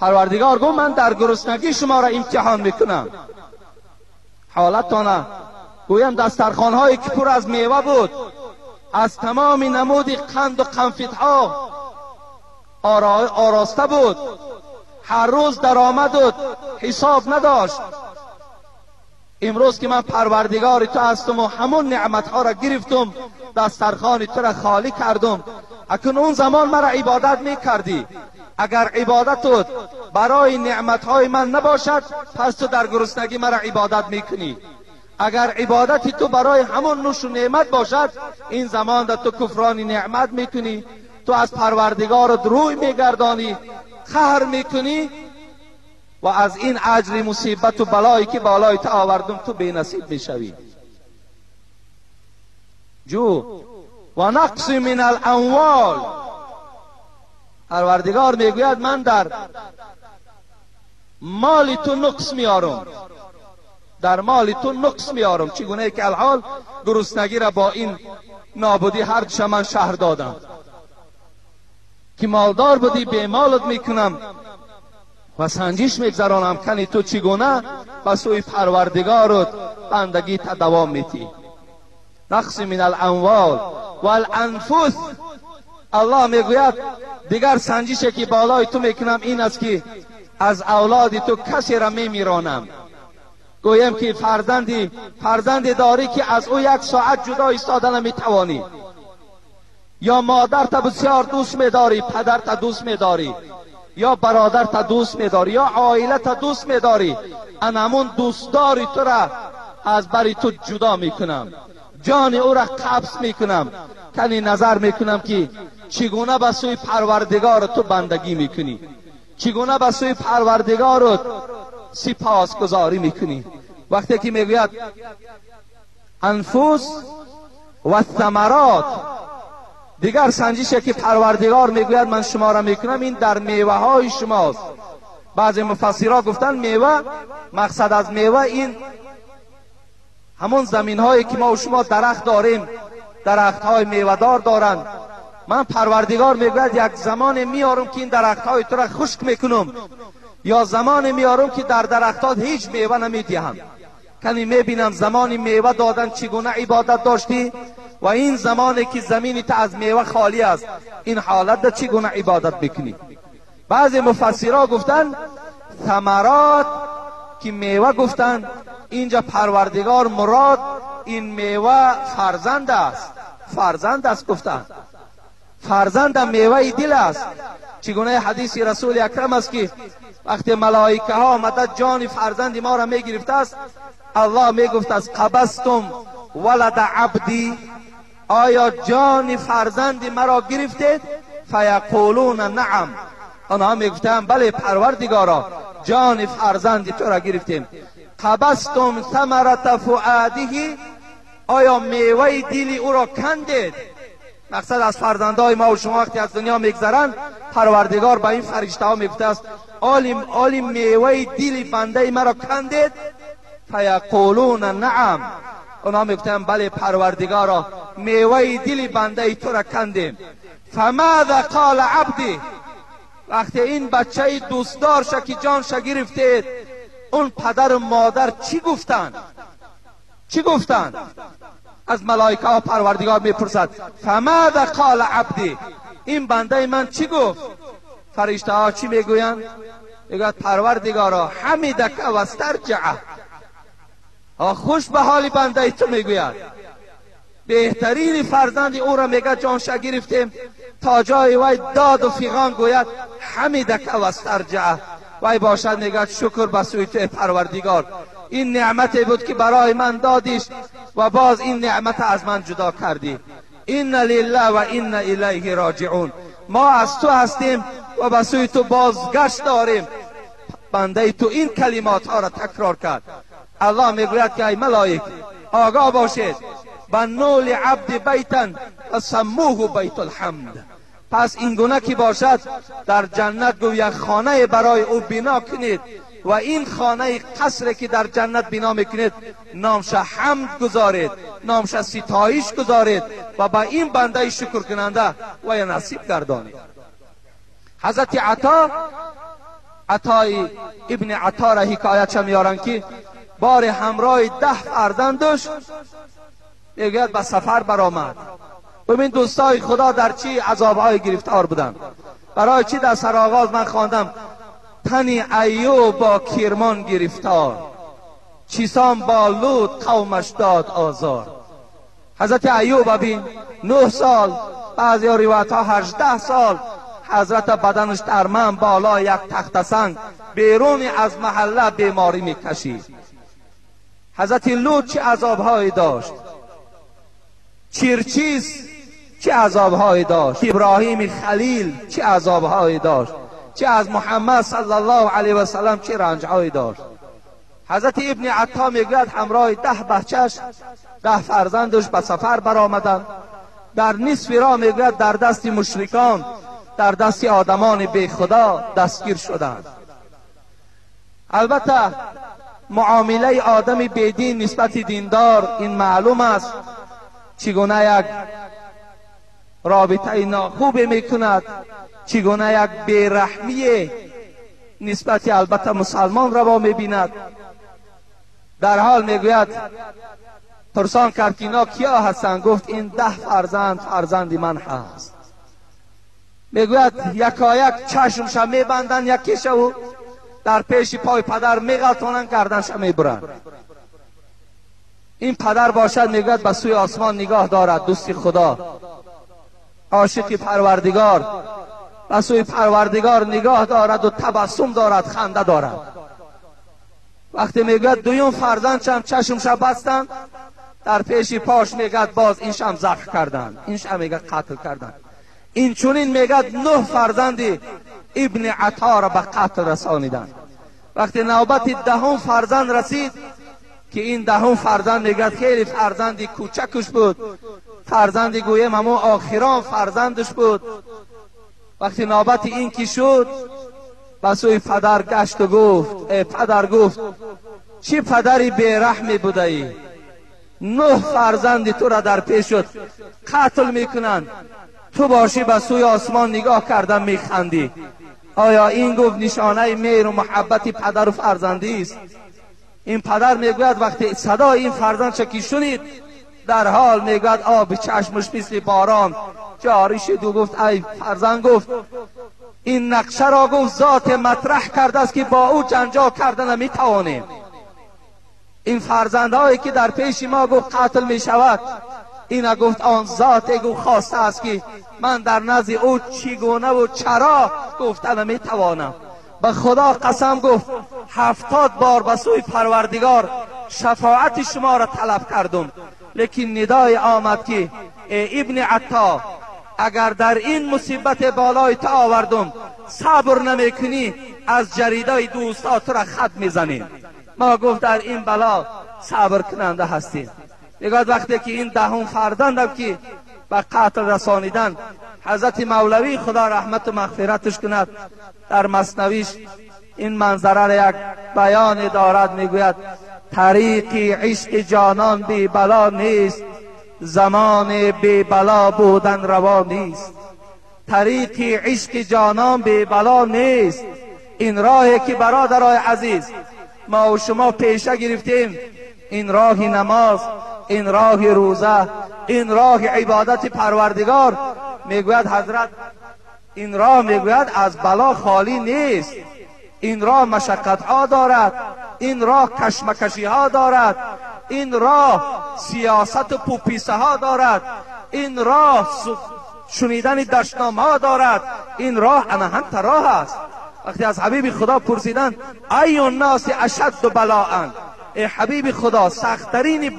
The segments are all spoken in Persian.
پروردگار گفت من در گرسنگی شما را امتحان میکنم. حالتانه گویم دسترخوان‌هایی که پر از میوه بود، از تمام نمود قند و قنفدها آراسته بود، هر روز درآمد بود، حساب نداشت. امروز که من پروردگار تو هستم و همون نعمتها را گرفتم، دسترخوان تو را خالی کردم. اکنون اون زمان مرا عبادت میکردی. اگر عبادتت برای نعمتهای من نباشد، پس تو در گرسنگی مرا عبادت میکنی. اگر عبادتی تو برای همون نوش و نعمت باشد، این زمان در تو کفران نعمت میکنی، تو از پروردگارت روی میگردانی، قهر میکنی و از این اجر مصیبت و بلایی که بالای تو آوردم تو بی نصیب میشوی. جو و نقص من الاموال، پروردگار میگوید من در مال تو نقص میارم، در مال تو نقص میارم. چگونه که الحال گرسنگی را با این نابودی هر چمن شهر دادم که مالدار بودی به مالت میکنم و سنجش میگذرانم کنی تو چگونه به سوی پروردگارت بندگی تا دوام میتی. نقص من الاموال والانفس، الله میگوید دیگر سنجشی که بالای تو میکنم این است که از اولاد تو کسی را میمیرانم. گویم که فرزندی داری که از او یک ساعت جدا ایستاده نمیتوانی، یا مادر تا بسیار دوست میداری، پدر تا دوست میداری، یا برادر تا دوست میداری، یا عائله تا دوست میداری، همون دوستداری تو را از بری تو جدا میکنم، جان او را قبض میکنم. کنی نظر میکنم که چگونه به سوی پروردگار تو بندگی میکنی، چگونه به سوی پروردگارت سپاسگزاری میکنی. وقتی که میگوید انفس و ثمرات، دیگر سنجشی که پروردگار میگوید من شما را میکنم این در میوه های شماست. بعضی مفسرها گفتن میوه، مقصد از میوه این همون زمین هایی که ما و شما درخت داریم، درخت های میوه دار دارند. من پروردگار میگوید یک زمان میارم که این درخت های تو را خشک میکنم، یا زمان میارم که در درختات هیچ میوه نمیدهم. کنی میبینم زمانی میوه دادن چگونه عبادت داشتی و این زمانی که زمینی تا از میوه خالی است، این حالت در چگونه عبادت بکنی. بعضی مفسرها گفتن ثمرات که میوه گفتن اینجا پروردگار مراد این میوه فرزند است، فرزند است گفتن. فرزند میوه دل است. چگونه حدیث رسول اکرم است که وقتی ملائکه ها آمده جان فرزند ما را میگرفته است، الله میگفت از قبضتم ولد عبدی، آیا جان فرزند مرا گرفتید؟ فیقولون نعم، آنها میگفتند بله پروردگارا جان فرزند تو را گرفتیم. قبضتم ثمرة فؤاده، آیا میوه دل او را کندید؟ مقصد از فرزندای ما و شما وقتی از دنیا میگذرند، پروردگار به این فرشته ها میگفته است آلی میوه دل بنده مرا کندید؟ فیقولون نعم، اونا میگفتن بله پروردگارا میوه دل بنده تو را کندیم. فماذا قال عبدی، وقتی این بچه دوستدار شا که جانش گرفتید، اون پدر و مادر چی گفتند؟ چی گفتند؟ از ملائکه ها پروردگار میپرسد فماذا قال عبدی، این بنده من چی گفت؟ فرشته ها چی میگویند؟ میگوید پروردگارا حمیدک و استرجعه، خوش به حال بنده تو میگوید، بهترین فرزند او را میگه جانش گرفتیم، تا جای وی داد و فیغان گوید حمیدک و استرجعه، وی باشد میگه شکر به سوی تو پروردگار، این نعمتی بود که برای من دادیش و باز این نعمت از من جدا کردی. این لله و این الیه راجعون، ما از تو هستیم و به سوی تو بازگشت داریم. بنده تو این کلمات ها را تکرار کرد. الله میگوید که ای ملائک آگاه باشید، بنوا لعبد بیتا فسموه بیت الحمد، پس این گونه که باشد در جنت گو یک خانه برای او بنا کنید و این خانه قصر که در جنت بنا میکنید نامش حمد گذارید، نامش ستایش گذارید و با این بنده شکر کننده و نصیب گردانید. حضرت عطا عطای ابن عطا را حکایت میارن که بار همراه 10 فرزند داشت، میگوید به سفر برآمد. ببین دوستای خدا در چی عذابهای گرفتار بودن. برای چی در سرآغاز من خواندم تنی ایوب با کرمان گرفتار، چیسان با لوط قومش داد آزار. حضرت ایوب ببین 9 سال، بعضی روایت ها 18 سال حضرت بدنش در من بالا یک تخت سنگ بیرون از محله بیماری میکشید. حضرت لوط چه عذابهایی داشت، چیرچیز چه عذابهایی داشت، ابراهیم خلیل چه عذابهایی داشت، چه از محمد صلی الله علیه و سلم چه رنجهایی داشت. حضرت ابن عطا میگوید همراه 10 بچه‌اش 10 فرزندش به سفر برآمدند. در نصف راه میگوید در دست مشرکان، در دست آدمان بی خدا دستگیر شدند. البته معامله آدم بیدین نسبت دیندار این معلوم است چگونه یک رابطه ناخوب میکند، چگونه یک بیرحمی نسبت البته مسلمان روا میبیند. در حال میگوید پرسان کرد که اینا کیا هستند؟ گفت این 10 فرزند فرزند من هست. میگوید یکایک چشمش میبندن یکیش و در پیش پای پدر میغلطانن گردنش میبرن. این پدر باشد میگوید به سوی آسمان نگاه دارد، دوست خدا عاشق پروردگار به سوی پروردگار نگاه دارد و تبسم دارد، خنده دارد. وقتی میگوید دویم فرزند هم چشمش بستن در پیش پاش میگوید باز اینش هم ذبح کردن، اینش هم میگوید قتل کردن. این چونین میگوید 9 فرزند ابن عطا را به قتل رسانیدن. وقتی نوبت 10 فرزند رسید که این 10 فرزند میگوید خیلی فرزندی کوچکش بود، فرزندی گویم همون آخران فرزندش بود. وقتی نوبت این کی شد به سوی پدر گشت و گفت پدر گفت چی پدری بیرحمی بوده ای؟ 9 فرزند تو را در پیشت قتل میکنند، تو باشی به سوی آسمان نگاه کردن میخندی. آیا این گفت نشانه مهر و محبت پدر و فرزندی است؟ این پدر میگوید وقتی صدای این فرزند چکی شنید در حال میگوید آب چشمش مثل باران جاری شد و گفت ای فرزند، گفت این نقشه را گفت ذات مطرح کرده است که با او جنجال کردن نمیتوانیم. این فرزندهایی که در پیش ما گفت قتل میشود، اینا گفت آن ذات گفت خواسته است که من در نزد او چگونه و چرا گفتن نمیتوانم. به خدا قسم گفت 70 بار به سوی پروردگار شفاعت شما را طلب کردم، لیکن ندای آمد که ای ابن عطا اگر در این مصیبت بالای تا آوردم صبر نمیکنی از جریده دوستات را خط میزنی. ما گفت در این بلا صبر کننده هستیم. میگوید وقتی که این 10 فرزند که به قتل رسانیدن، حضرت مولوی خدا رحمت و مغفرتش کند در مثنویش این منظره را یک بیان دارد، میگوید طریق عشق جانان بی بلا نیست، زمان بی بلا بودن روا نیست. طریق عشق جانان بی بلا نیست. این راهی که برادرای عزیز ما و شما پیشه گرفتیم، این راه نماز، این راه روزه، این راه عبادت پروردگار، میگوید حضرت این راه میگوید از بلا خالی نیست. این راه مشقت ها دارد، این راه کشمکشی ها دارد، این راه سیاست و پوپیسه ها دارد، این راه شنیدن دشنام ها دارد، این راه انهنت راه است. وقتی از حبیب خدا پرسیدن ای الناس اشد بلاء، ای حبیب خدا سختترین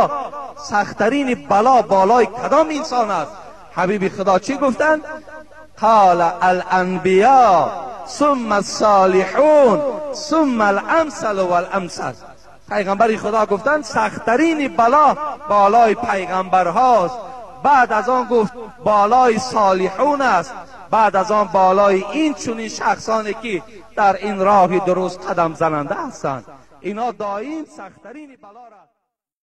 بلا بالای کدام انسان است؟ حبیب خدا چی گفتند؟ قال الانبیاء ثم الصالحون ثم الامثل والامثل. پیغمبر خدا گفتند سختترین بلا بالای پیغمبر هاست، بعد از آن گفت بالای صالحون است، بعد از آن بالای این چنین شخصانی که در این راه درست قدم زننده هستند. اینا دائم سختترین بلا را